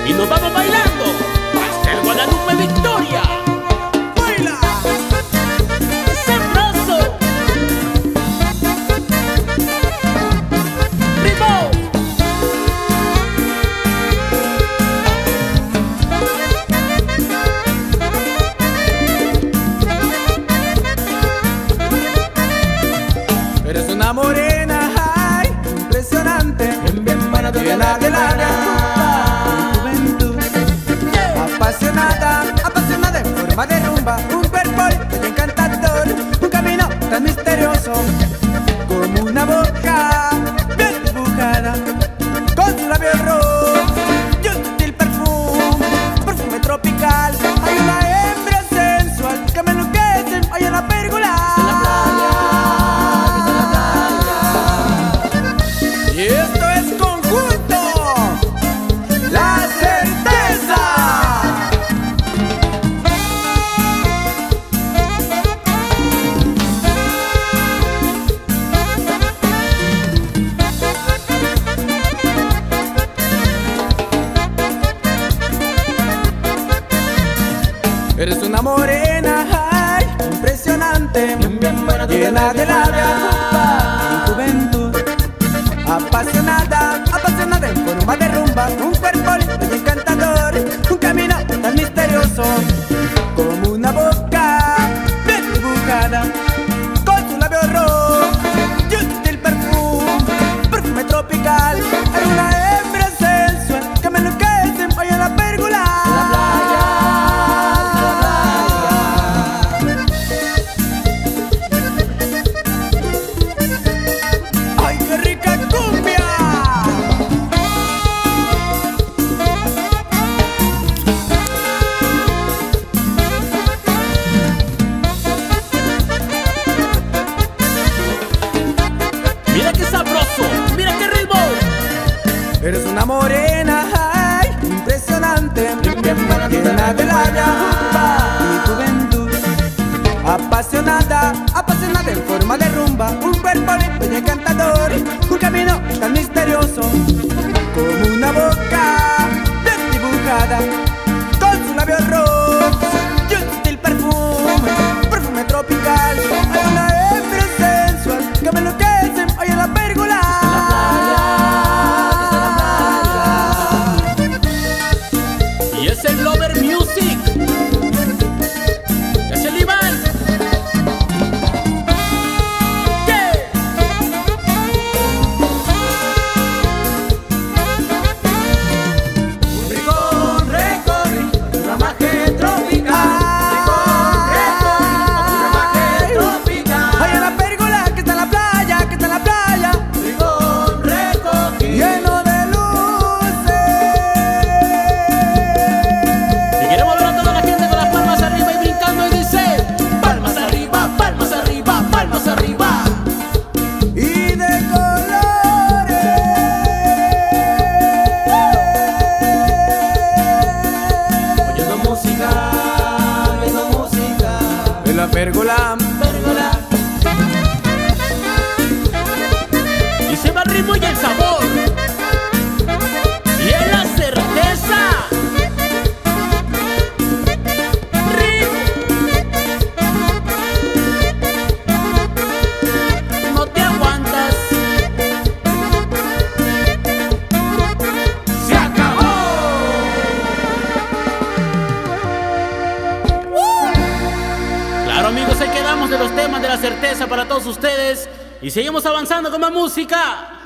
y nos vamos bailando hasta el Guadalupe Victoria. ¡Baila! ¡Sabroso! ¡Ritmo! Eres una morena, ay, impresionante, bien buena, llena de labia, juventud, apasionada, apasionada en forma de rumba, un cuerpo muy encantador, un camino tan misterioso, como una boca bien dibujada, con su labio rojo y un sutil perfume tropical. Hay una hembra sensual que me enloquece, hay en la pérgola. Y esto es conjunto La Certeza. Eres una morena, ay, impresionante, bien buena, llena de labia, y juventud, apasionada, apasionada en forma de rumba, un cuerpo muy encantador, un camino tan misterioso, como una boca bien dibujada, con su labio rojo y un sutil perfume tropical. Hay una hembra sensual que me enloquece, hoy en la pérgola. ¡Ay, qué rica cumbia! ¡Mira qué sabroso! ¡Mira qué ritmo! Eres una morena, ay, impresionante, bien buena, llena de labia y juventud, apasionada, apasionada en forma de rumba, un cuerpo muy encantador, un camino tan misterioso, como una boca bien dibujada, con su labio rojo y un sutil perfume tropical. Hay una hembra sensual que me enloquece, hoy en la pérgola. Y es el Lover Music. Es el Iván. ¿Qué? Un rincón recorrí un ramaje tropical. Ay, en la pérgola que está en la playa, que está en la playa. Rincón recogí, lleno de luces. Y queremos ver a toda la gente con las palmas arriba y brincando y dice: palmas arriba, palmas arriba, palmas arriba. Y de colores. Oyendo música, oyendo música. En la pérgola. Pérgola. Y se va el ritmo y el sabor. Y es la certeza. No te aguantas. ¡Se acabó! Claro, amigos, ahí quedamos de los temas de La Certeza para todos ustedes. Y seguimos avanzando con más música.